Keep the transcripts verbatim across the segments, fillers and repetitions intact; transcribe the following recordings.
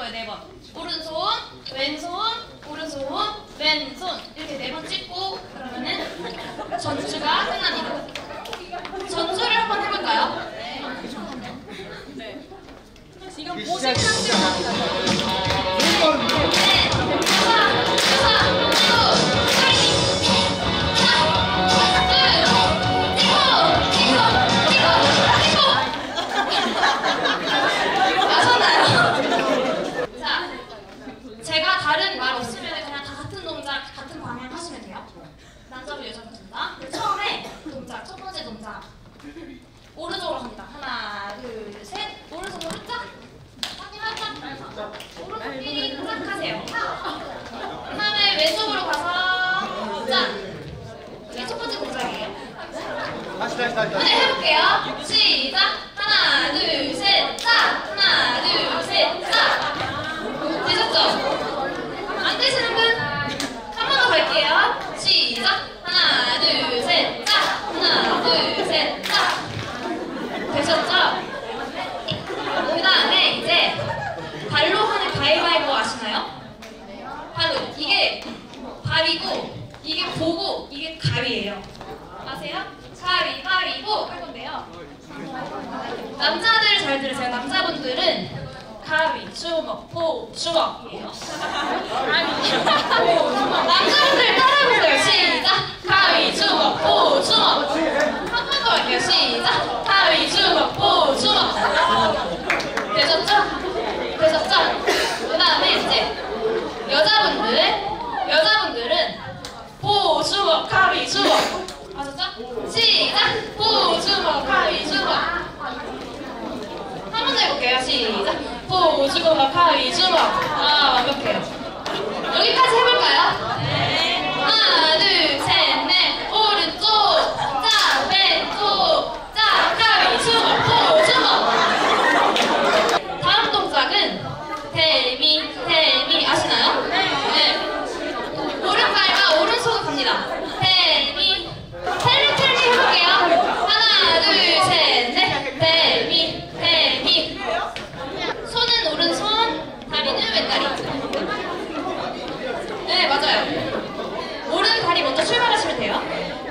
거예요. 네 번. 오른손, 왼손, 오른손, 왼손 이렇게 네 번 찍고 그러면은 전주가 끝납니다. 전주를 한번 해볼까요? 네. 지금 보신 상태입니다. 제가 다른 말 없으면 그냥 다 같은 동작, 같은 방향 하시면 돼요. 남자분, 여자분 동작. 처음에 동작, 첫 번째 동작. 오른쪽으로 갑니다. 하나, 둘, 셋. 오른손 오른쪽. 살짝. 오른손 끼리 짝 하세요. 그 다음에 왼쪽으로 가서 짠. 이게 첫 번째 동작이에요. 다시 다시 다시. 네, 해볼게요. 시작. 하나, 둘, 셋, 짝. 하나, 둘, 셋, 짝. 되셨죠? 안 되시는 분? 한 번 더 갈게요. 시작! 하나, 둘, 셋, 짝! 하나, 둘, 셋, 짝! 되셨죠? 그 다음에 이제 발로 하는 가위바위보 아시나요? 바로 이게 발이고 이게 보고 이게 가위예요. 아세요? 가위바위보 할 건데요. 남자들 잘 들으세요. 남자분들은 가위, 주먹, 보, 주먹이에요. 남자분들 따라해보세요. 시작! 가위, 주먹, 보, 주먹. 한 번 더 할게요. 시작! 가위, 주먹, 보, 주먹. 되셨죠? 되셨죠? 그 다음에 이제 여자분들, 여자분들은 보, 주먹, 가위, 주먹. 아셨죠? 시작! 보, 주먹, 가위, 주먹. 한 번 더 해볼게요. 시작! 보, 주먹, 가위, 주먹. 아, 완벽해요. 여기까지 해볼까요? 네. 하나, 둘, 셋, 넷. 오른쪽, 자, 왼쪽, 자, 가위, 주먹, 보, 주먹. 다음 동작은 텔미, 텔미 아시나요? 네. 오른발과 오른손으로 갑니다. 텔미, 텔미, 텔미 해볼게요. 하나, 둘, 셋, 넷. 텔미, 텔미. 손은 오른손, 다리는 왼다리. 네, 맞아요. 오른 다리 먼저 출발하시면 돼요.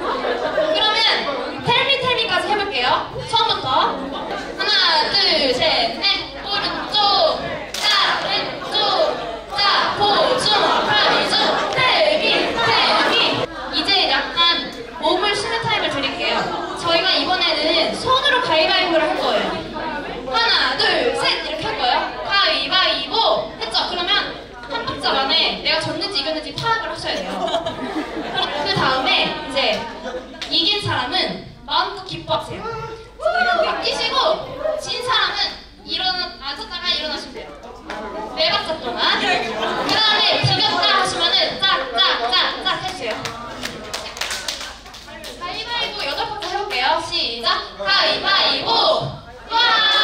그러면 텔미 텔미까지 해볼게요. 처음부터 하나, 둘, 셋, 넷. 오른쪽, 자, 왼쪽, 자, 보, 주먹, 가위, 주먹, 텔미, 텔미. 이제 약간 몸을 쉬는 타임을 드릴게요. 저희가 이번에는 손으로 가위바위보를 할 거예요. 하나, 둘, 셋 이렇게 할 거예요. 가위바위보 했죠? 그러면 한 박자 만에 내가 졌는지 이겼는지 파악을 하셔야 돼요. 그 다음에 이제 이긴 사람은 마음껏 기뻐하세요. 막 뛰시고 진 사람은 일어나, 앉았다가 일어나시면 돼요. 네 박자 동안. 그 다음에 비겼다 하시면은 짝짝짝짝 해주세요. 가위바위보 여덟 박자 해볼게요. 시작! 가위바위보! 와!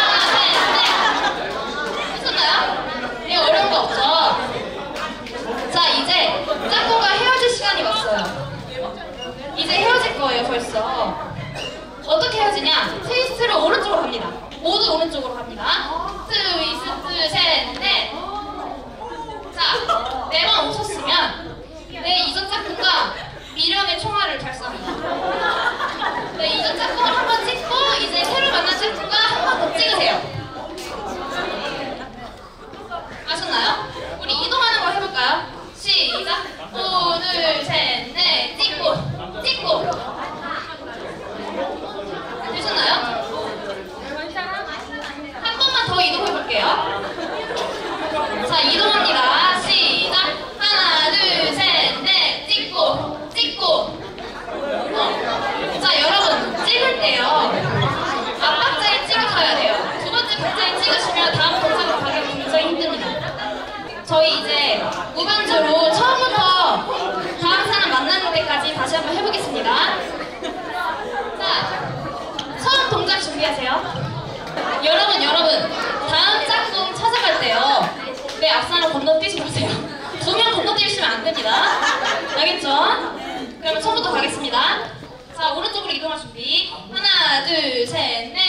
했었나요? 이게 어려운 거 없죠? 자, 이제 짝꿍과 헤어질 시간이 왔어요. 이제 헤어질 거예요, 벌써. 어떻게 헤어지냐? 트위스트를 오른쪽으로 갑니다. 모두 오른쪽으로 갑니다. 트위스트, 셋, 넷. 자, 네 번 오셨으면 내 이전 짝꿍과 미련의 총알을 발사합니다. 네, 이전 짝꿍을 한 번 찍고 이제 새로 만난 짝꿍과 한 번 더 찍으세요. 아셨나요? 우리 이동하는 거 해볼까요? 시작! 오, 둘, 셋, 넷, 찍고, 찍고. 되셨나요? 한 번만 더 이동해볼게요. 자, 이동합니다. 시작! 하나, 둘, 셋, 넷, 찍고, 찍고. 어. 자, 여러분, 찍을 때요. 앞박자에 찍으셔야 돼요. 두 번째 박자에 찍으시면 다음 동작으로 가기가 굉장히 힘듭니다. 저희 이제 무반주로 처음부터 다음 사람 만나는 데까지 다시 한번 해보겠습니다. 자, 처음 동작 준비하세요. 여러분, 여러분, 다음 짝꿍 찾아갈 때요. 내 앞사람 건너뛰지 마세요. 두 명 건너뛰시면 안 됩니다. 알겠죠? 그럼 처음부터 가겠습니다. 자, 오른쪽으로 이동할 준비. 하나, 둘, 셋, 넷.